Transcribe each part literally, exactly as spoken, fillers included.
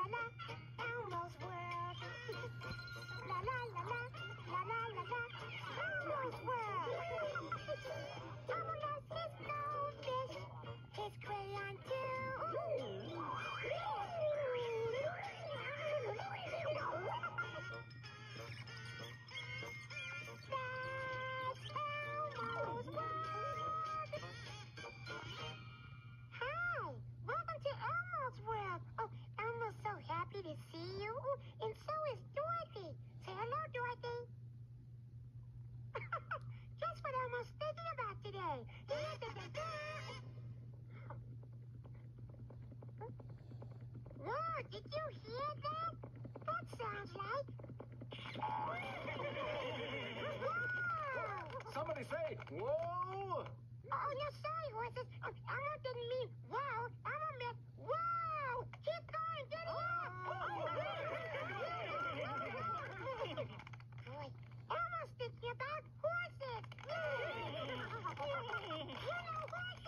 la la, Elmo's world. La la la la, la la la la, Elmo's world. Elmo loves his goldfish, his crayon too. That's Elmo's world. Hi, welcome to Elmo's world. Oh, Elmo's so happy to see you. Oh, and so is Dorothy. Say hello, Dorothy. Guess what Elmo's thinking about today? Whoa, did you hear that? That sounds like... Whoa! Somebody say, whoa! Oh, no, sorry, horses. Oh, Elmo didn't mean wow. Elmo meant wow. Keep going, get it up. Boy, Elmo's thinking about horses. You know horses?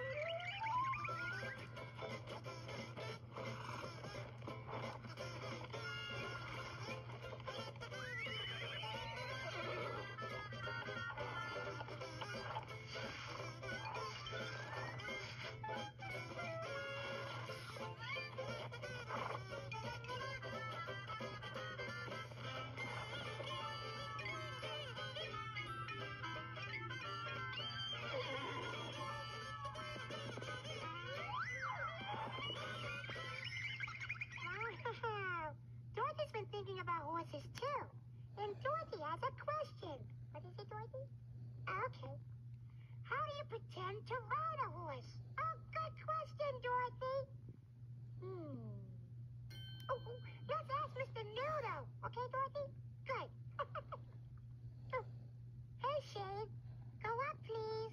Dorothy's been thinking about horses too. And Dorothy has a question. What is it, Dorothy? Okay. How do you pretend to ride a horse? Oh, good question, Dorothy. Hmm. Oh, oh, let's ask Mister Noodle. Okay, Dorothy? Good. Oh. Hey, Shade. Go up, please.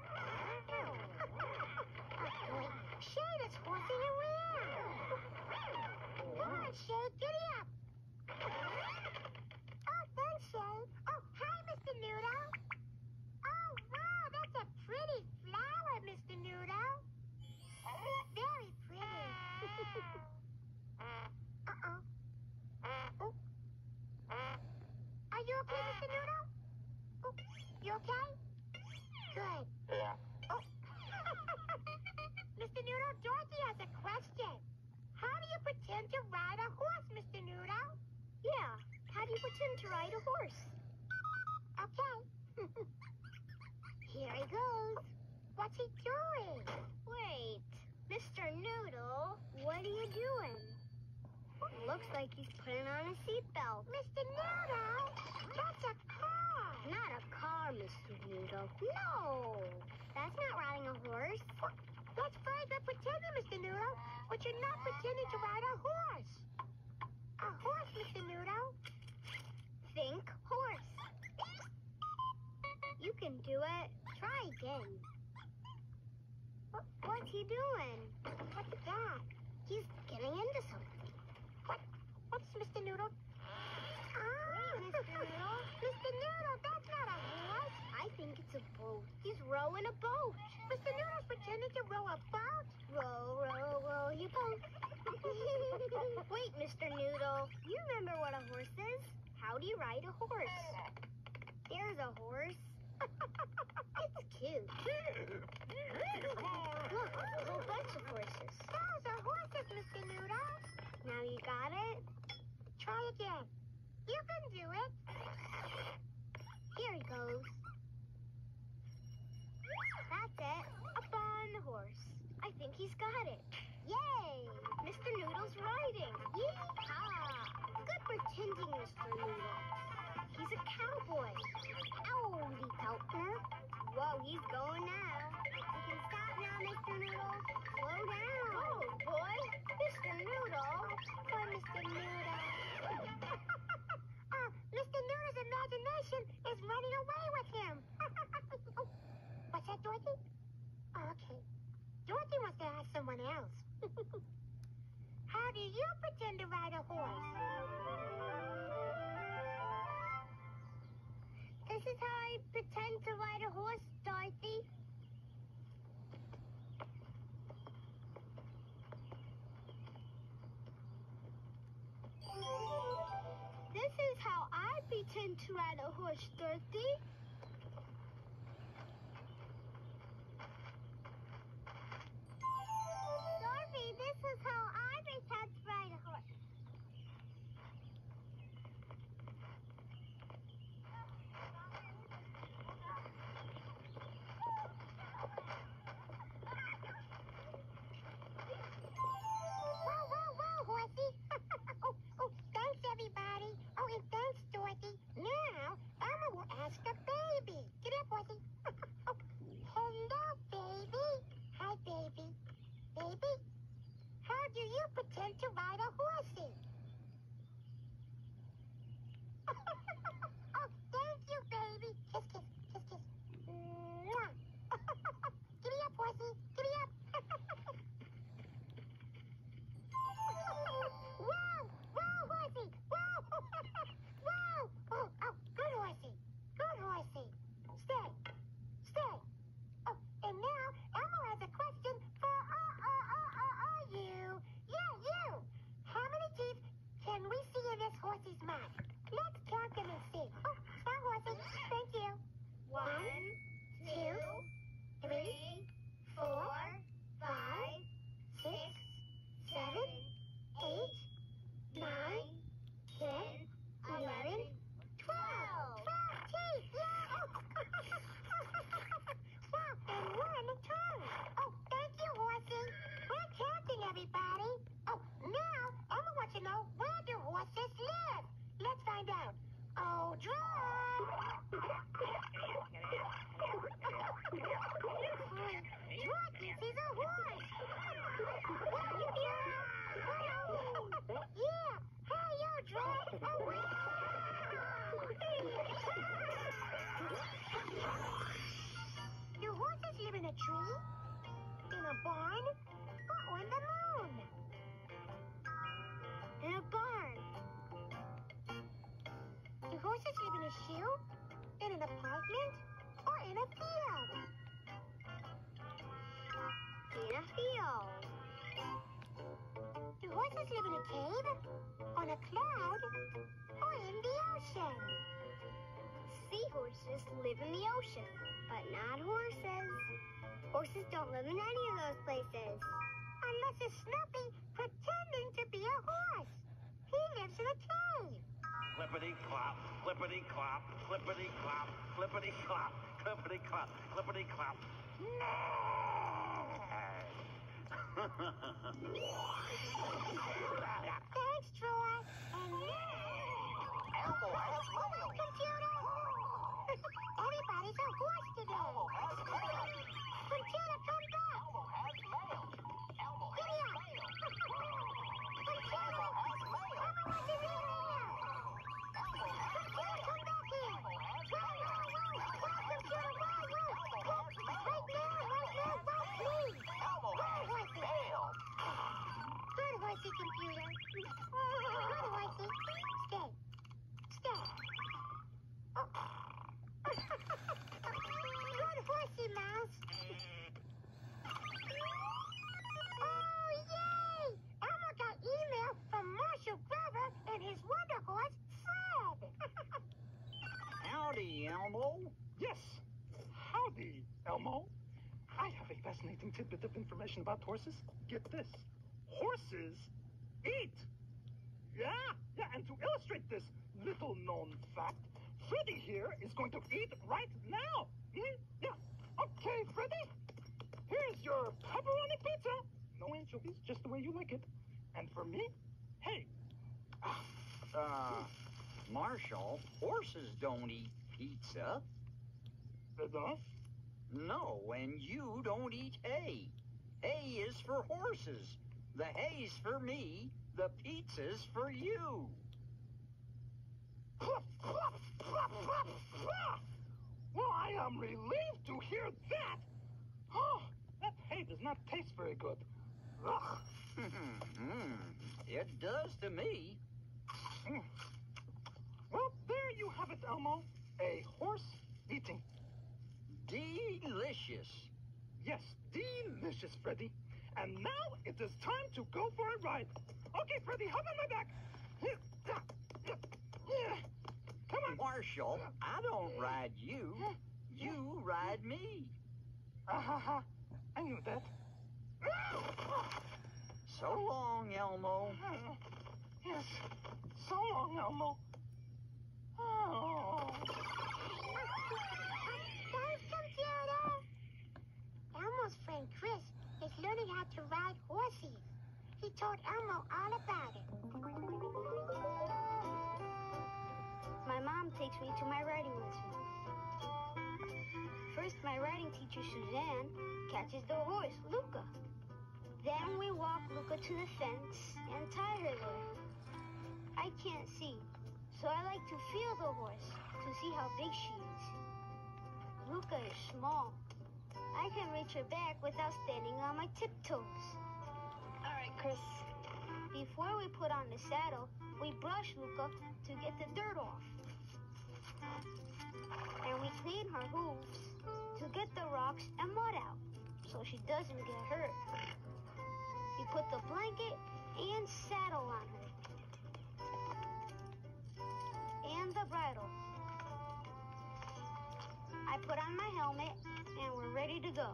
Oh, boy. Shade is horsing around. Come on, Shade. Giddy up. Oh, thanks, Shade. Oh, hi, Mister Noodle. Oh, wow, that's a pretty flower, Mister Noodle. Very pretty. Uh-oh. Oh. Are you okay, Mister Noodle? Oh, you okay? Good. Oh. Mister Noodle, Dorothy has a question. How do you pretend to ride a horse, Mister Noodle? Yeah, how do you pretend to ride a horse? Okay. Here he goes. What's he doing? Wait, Mister Noodle, what are you doing? Looks like he's putting on a seatbelt. Mister Noodle, that's a car. Not a car, Mister Noodle. No, that's not riding a horse. Well, that's very good pretending, Mister Noodle, but you're not pretending to ride a horse. A horse, Mister Noodle. Think horse. You can do it. Try again. What, what's he doing? What's that? He's getting into something. What? What's Mister Noodle? Ah, Mister Noodle. Mister Noodle, that's not a horse. I think it's a boat. He's rowing a boat. Mister Noodle's pretending to row a boat? Row, row, row your boat. Wait, Mister Noodle. You remember what a horse is? How do you ride a horse? There's a horse. It's cute. Look, a whole bunch of horses. Those are horses, Mister Noodle. Now you got it? Try again. You can do it. Here he goes. That's it. Up on the horse. I think he's got it. Yay! Mister Noodle's riding. Yee-haw! Good pretending, Mister Noodle. He's a cowboy. Howdy, Peltner. Whoa, he's going now. You can stop now, Mister Noodle. Slow down. Oh, boy. Mister Noodle. Poor Mister Noodle. uh, Mister Noodle's imagination is running away with him. Oh, what's that, Dorothy? Oh, okay. Dorothy wants to ask someone else. How do you pretend to ride a horse? This is how I pretend to ride a horse, Dorothy. This is how I pretend to ride a horse, Dorothy. Dorothy, this is how I pretend to ride a horse. Whoa, whoa, whoa, horsey. oh, oh, thanks, everybody. Oh, and thanks, Dorothy. Now, Elmo will ask the baby. Get up, horsey. oh, hello, baby. Hi, baby. Baby, how do you pretend to ride a horsey? oh, thank you, baby. Kiss, kiss, kiss, kiss. Mwah. Giddy up, horsey. Giddy up. Whoa! Whoa, horsey! Whoa! Whoa! Oh, oh, good horsey. Good horsey. Stay. Stay. Oh, and now Elmo has a question for uh, uh, uh, uh, uh, you. Yeah, you. How many teeth can we see in this horsey's mouth? Let's count them and see. Oh, stop, horsey. Thank you. One, two, three, four, five, six, seven, eight, nine, ten, eleven, twelve. Twelve teeth, yeah! wow, and one tongue. Oh, thank you, horsey. We're counting, everybody. Oh, now, Elmo wants to know, where do horses live? Let's find out. Oh, George! George thinks he's a horse. Yeah, hey, yo, George. Oh, wow. Do horses live in a tree, in a barn, or on the moon? In a barn. Do horses live in a shoe, in an apartment, or in a field? In a field. Do horses live in a cave, on a cloud, or in the ocean? Seahorses live in the ocean, but not horses. Horses don't live in any of those places. Unless it's Snoopy pretending to be a horse. He lives in a cave. Clippity clop, clippity clop, clippity clop, clippity clop, clippity clop, clippity clop. Thanks, Troy. And Elmo has mail. computer. Everybody's a horse today. Elmo has mail. Computer, come back. Elmo has mail. Elmo Giddy has up. mail. Computer. Elmo has mail. Elmo wants his email. Elmo has Computer, come back here. Elmo has Whoa, mail. whoa, whoa. Whoa, computer, whoa, whoa. Elmo has mail. Right now, right now, whoa, please. Elmo Whoa, has horsey. mail. Good horsey, computer. Good horsey. Stay. Stay. Oh. Good horsey, Mouse. Oh, yay! Elmo got email from Marshall Grover and his wonder horse, Fred. Howdy, Elmo. Yes. Howdy, Elmo. I have a fascinating tidbit of information about horses. Get this. Horses eat. Yeah, yeah, and to illustrate this little known fact, Freddy here is going to eat right now. Hmm? Yeah. Okay, Freddy. Here's your pepperoni pizza. No anchovies, just the way you like it. And for me, hey. Uh, Marshall, horses don't eat pizza. Enough? No, and you don't eat hay. Hay is for horses. The hay's for me. The pizza's for you. Well, I am relieved to hear that. Oh, that hay does not taste very good. Ugh. Mm, it does to me. Mm. Well, there you have it, Elmo. A horse eating. Delicious. Yes, delicious, Freddy. And now it is time to go for a ride. Okay, Freddy, hop on my back. Yeah. Come on. Marshall, I don't ride you. You ride me. Uh-huh. I knew that. So long, Elmo. Yes. So long, Elmo. Oh. There's computer. Elmo's friend Chris is learning how to ride horses. He told Elmo all about it. My mom takes me to my riding lesson. First, my riding teacher, Suzanne, catches the horse, Luca. Then we walk Luca to the fence and tie her there. I can't see, so I like to feel the horse to see how big she is. Luca is small. I can reach her back without standing on my tiptoes. All right, Chris. Before we put on the saddle, we brush Luca to get the dirt off. And we clean her hooves to get the rocks and mud out so she doesn't get hurt. We put the blanket and saddle on her. And the bridle. I put on my helmet and we're ready to go.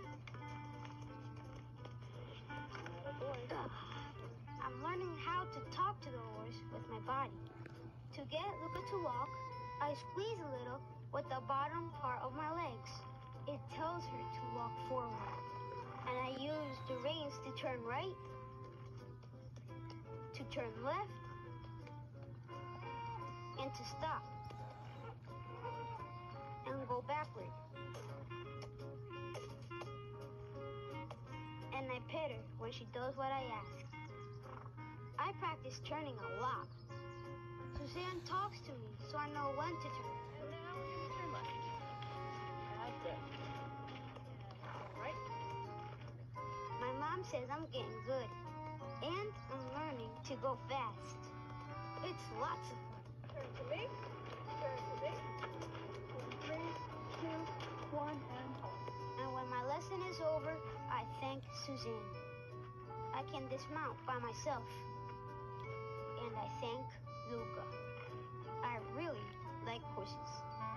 I'm learning how to talk to the horse with my body. To get Luca to walk, I squeeze a little with the bottom part of my legs. It tells her to walk forward. And I use the reins to turn right, to turn left, and to stop. And go backward. And I pet her when she does what I ask. I practice turning a lot. Suzanne talks to me so I know when to turn. And now we're going to turn left. Like this. Right? My mom says I'm getting good. And I'm learning to go fast. It's lots of fun. Turn to me. Turn to me. Three, two, one, and hold. And when my lesson is over, I thank Suzanne. I can dismount by myself. And I thank Luca. I really like horses.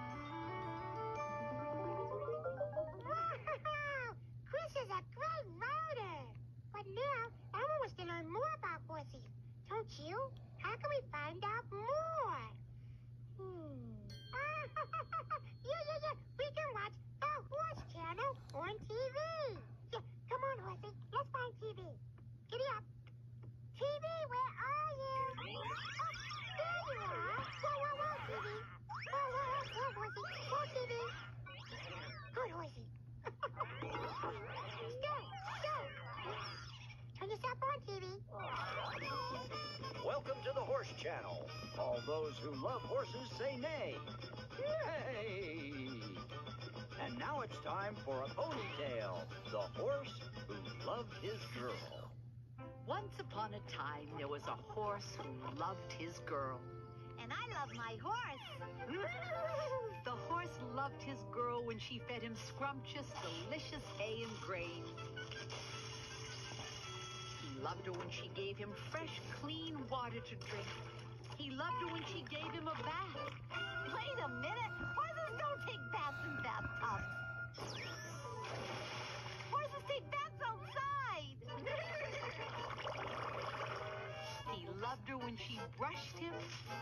Chris is a great rider. But now, Elmo wants to learn more about horses. Don't you? How can we find out more? Hmm. yeah, yeah, yeah. We can watch the Horse Channel on T V. Yeah, come on, horsey. Let's find T V. Giddy up. T V, where are you? Oh, there you are. Whoa, whoa, whoa, T V. Whoa, whoa, whoa, whoa, horsey. Whoa, T V. Good horsey. Stay, stay. Turn yourself on, T V. Welcome to the Horse Channel. All those who love horses say nay. Yay! And now it's time for a ponytail, the horse who loved his girl. Once upon a time, there was a horse who loved his girl. And I love my horse. The horse loved his girl when she fed him scrumptious, delicious hay and grain. He loved her when she gave him fresh, clean water to drink. He loved her when she gave him a bath. Wait a minute. Horses don't take baths in bathtubs. Horses take baths outside. He loved her when she brushed him.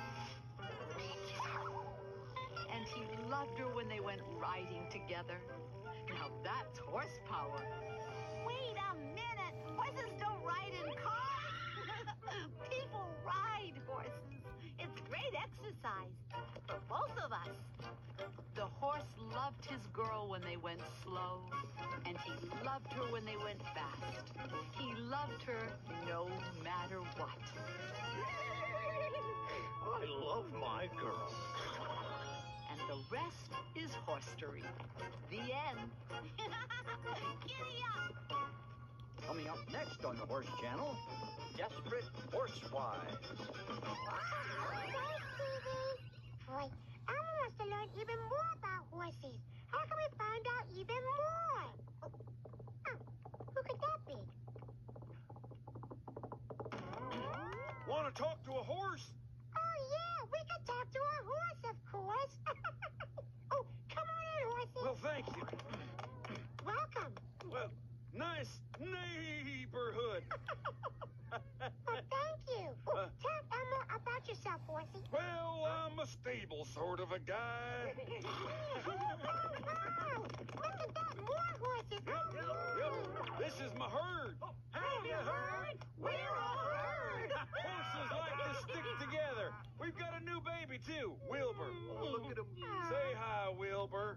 And he loved her when they went riding together. Now that's horsepower. Wait a minute. Horses don't ride in cars. People ride horses. It's great exercise for both of us. The horse loved his girl when they went slow, and he loved her when they went fast. He loved her no matter what. I love my girl. And the rest is horstory. The end. Giddy up. Coming up next on the Horse Channel, Desperate Horsewives. Boy, Elmo wants to learn even more about horses. How can we find out even more? Oh, who could that be? Want to talk to a horse? Oh, yeah, we could talk to our horse, of course. Oh, come on in, horsey. Well, thank you. Welcome. Well, nice neighborhood. Well, thank you. Oh, Uh, tell Elmo about yourself, horsey. Well, I'm a stable sort of a guy. Oh, oh, look at that, more horses. Yep, this is my herd. Have you heard? We're a herd. Horses like to stick together. We've got a new baby, too, Wilbur. Look at him. Say hi, Wilbur.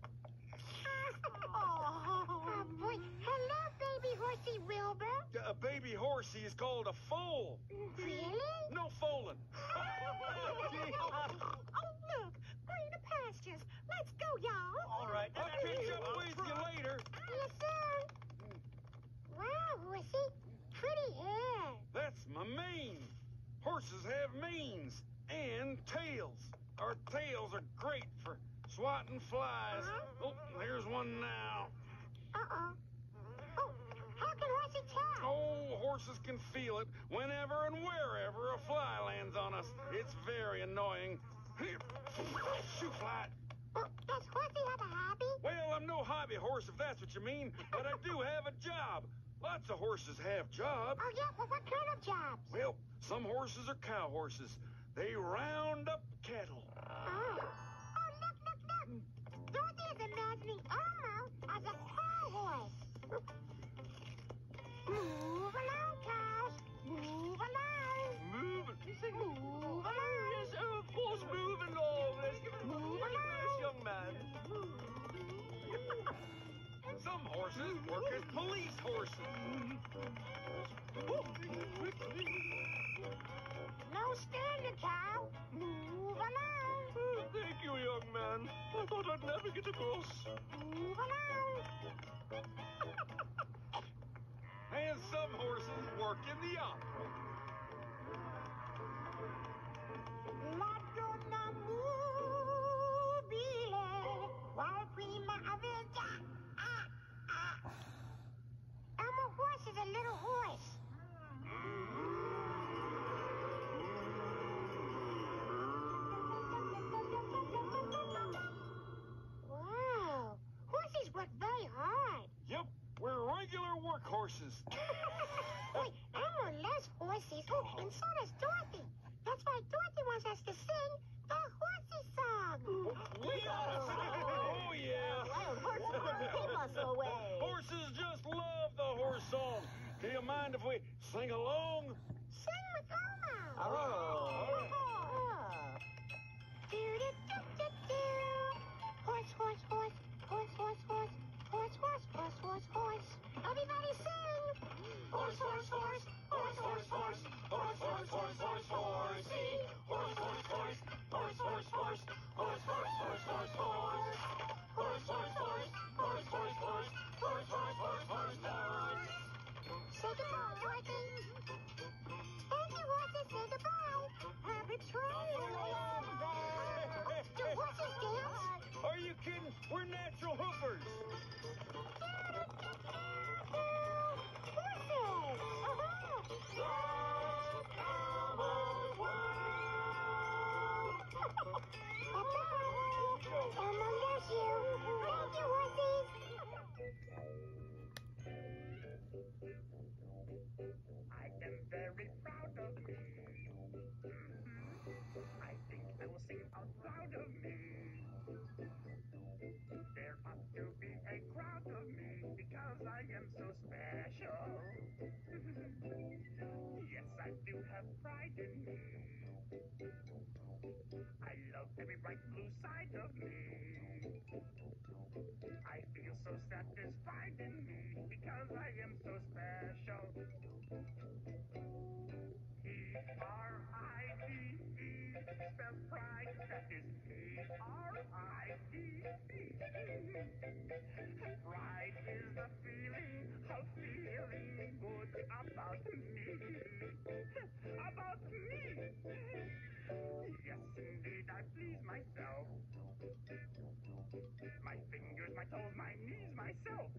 Oh, boy. Hello, baby horsey Wilbur. A baby horsey is called a foal. Really? No foaling. Oh, look, greener pastures. Let's go, y'all. All right. I'll catch up with you later. Yes, sir. Wow, horsey. Pretty hair. That's my mane. Horses have manes and tails. Our tails are great for swatting flies. Oh, there's one now. Uh-oh. Oh, how can horsey tell? Oh, horses can feel it whenever and wherever a fly lands on us. It's very annoying. Shoot, fly. Oh, does horsey have a hobby? Well, I'm no hobby horse, if that's what you mean, but I do have a job. Lots of horses have jobs. Oh, yeah, well, what kind of jobs? Well, some horses are cow horses. They round up cattle. Oh. Oh, look, look, look. Dorothy is imagining Elmo as a cow horse. Move along, cows. Move along. Move. Move along. Yes, of course, move along. Let's give it a Move nice along. young man. Some horses work as police horses. No standing, cow. Move along. Oh, thank you, young man. I thought I'd never get across. Move along. And some horses work in the opera. Madonna mobile, qual prima aventa. Ah, ah. Elmo horse is a little horse. Wow, horses work very hard. Yep, we're regular workhorses. Wait, Elmo loves horses. Oh, and so does Dorothy. That's why Dorothy wants us to sing the horsey song. We ought to sing. Oh, yeah. Horses wouldn't keep us away. Horses just love the horse song. Do you mind if we sing along? Sing with Elmo. Oh. Do-do-do-do-do. Horse, horse, horse, horse, horse, horse, horse, horse, horse, horse, horse. Everybody sing. Horse, horse, horse, horse, horse, horse, horse, horse, horse, horse, horsey. Horse, horse, horse, horse, horse, horse, horse, horse, horse, horse, horse. Horse, horse, horse, horse, horse, horse, horse, horse, horse, horse, horse. Say goodbye, Dorothy. Thank you, horses. Say goodbye. Happy trails along there. Do horses dance? Are you kidding? We're natural hoofers. Horses! That's all. Elmo loves you. Thank you, horses. I am very proud of me. I think I will sing out loud of me. There ought to be a crowd of me because I am so special. Yes, I do have pride in me. I love every bright blue side of me. I feel so satisfied in me because I am so special. P R I D E, spell pride, that is P R I D E. Pride is the feeling of feeling good about me. About me. Yes, indeed, I please myself. My fingers, my toes, my knees, myself.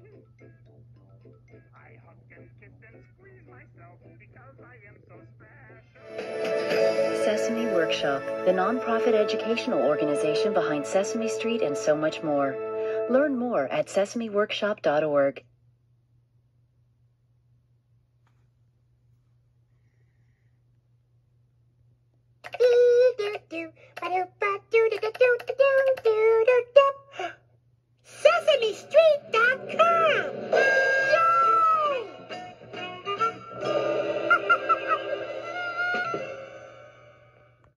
I hug and kiss and squeeze myself because I am so special. Sesame Workshop, the nonprofit educational organization behind Sesame Street and so much more. Learn more at sesame workshop dot org.